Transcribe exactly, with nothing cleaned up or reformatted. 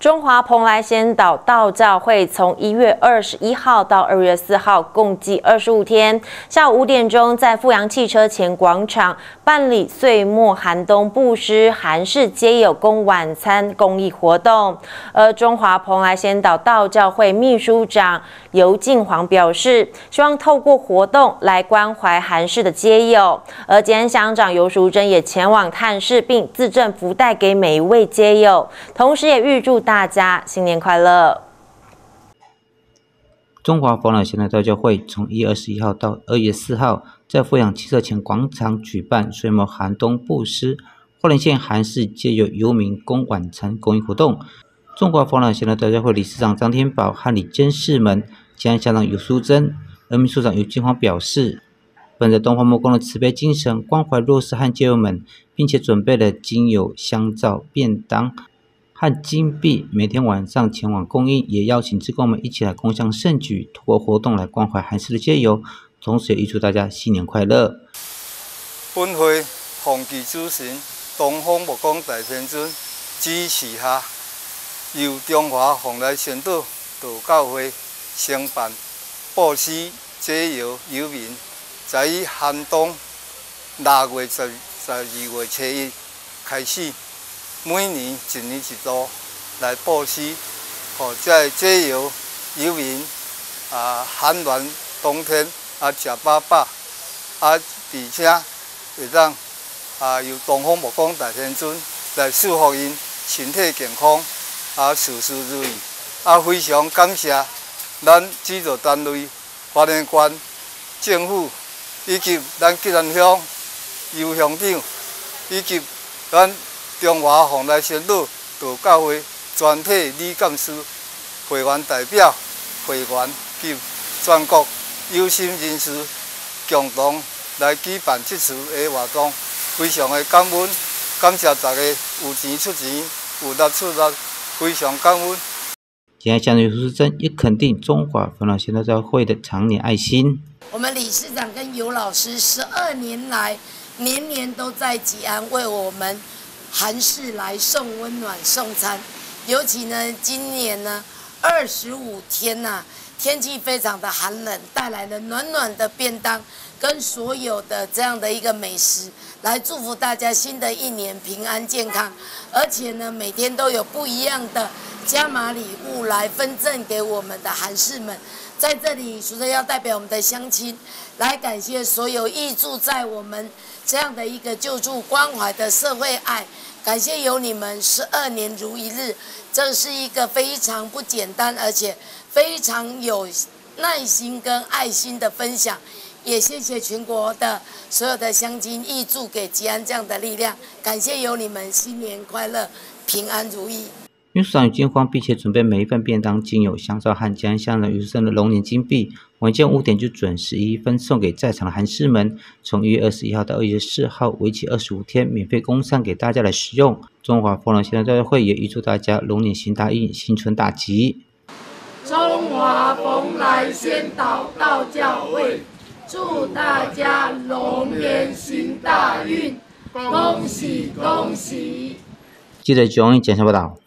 中华蓬莱仙岛道教会从一月二十一号到二月四号，共计二十五天，下午五点钟在富阳汽车前广场办理岁末寒冬布施韩式街友供晚餐公益活动。而中华蓬莱仙岛道教会秘书长尤敬煌表示，希望透过活动来关怀韩式的街友。而吉安乡长尤淑珍也前往探视，并自赠福袋给每一位街友，同时也预祝大家新年快乐！ 中华蓬莱仙岛道教会从一月二十一号到二月四号，在富阳汽车前广场举办岁末寒冬布施花莲县韩式街友游民供晚餐公益活动。中华蓬莱仙岛道教会理事长张天宝和理监事们吉安乡长尤淑珍、而秘书长尤敬煌表示，本着东方木工的慈悲精神，关怀弱势和街友们，并且准备了精油、香皂、便当和金币，每天晚上前往供应，也邀请志工们一起来共襄盛举，透过活动来关怀韩式的街友，同时也预祝大家新年快乐。 本会奉其主神东方木工大天尊指示下，由中华蓬莱仙岛道教会承办布施街友游民，在寒冬六月十十二月初一开始。每年一年一度来布施，互这街友游民啊寒暖冬天啊食饱饱，啊而且会当啊由东方木工大天尊来祝福因身体健康，啊事事如意。啊非常感谢咱指导单位花莲县政府以及咱吉安乡尤乡长以及咱中华蓬莱仙岛道教会全体理干事、会员代表、会员及全国有心人士共同来举办这次的活动，非常的感恩，感谢大家有钱出钱，有力出力，非常感恩。 吉安乡长尤淑珍也肯定中华蓬莱仙岛道教会的常年爱心。 我们理事长跟尤老师十二年来，年年都在吉安为我们韩式来送温暖、送餐，尤其呢，今年呢二十五天呐、啊，天气非常的寒冷，带来了暖暖的便当跟所有的这样的一个美食，来祝福大家新的一年平安健康。而且呢，每天都有不一样的加码礼物来分赠给我们的韩士们。在这里，除了要代表我们的乡亲来感谢所有挹注在我们这样的一个救助关怀的社会爱，感谢有你们十二年如一日，这是一个非常不简单，而且非常有耐心跟爱心的分享。也谢谢全国的所有的乡亲挹注给吉安这样的力量，感谢有你们，新年快乐，平安如意。 秘书长尤敬煌并且准备每一份便当、精油、香皂和吉安乡长尤淑珍的龙年金币，晚间五点就准时一一分送给在场的韩士们。从一月二十一号到二月四号，为期二十五天，免费供餐给大家来使用。中华蓬莱仙岛道教会也预祝大家龙年行大运，新春大吉。 中华蓬莱仙岛道教会祝大家龙年行大运，恭喜恭喜！ 记得九一简讯报道。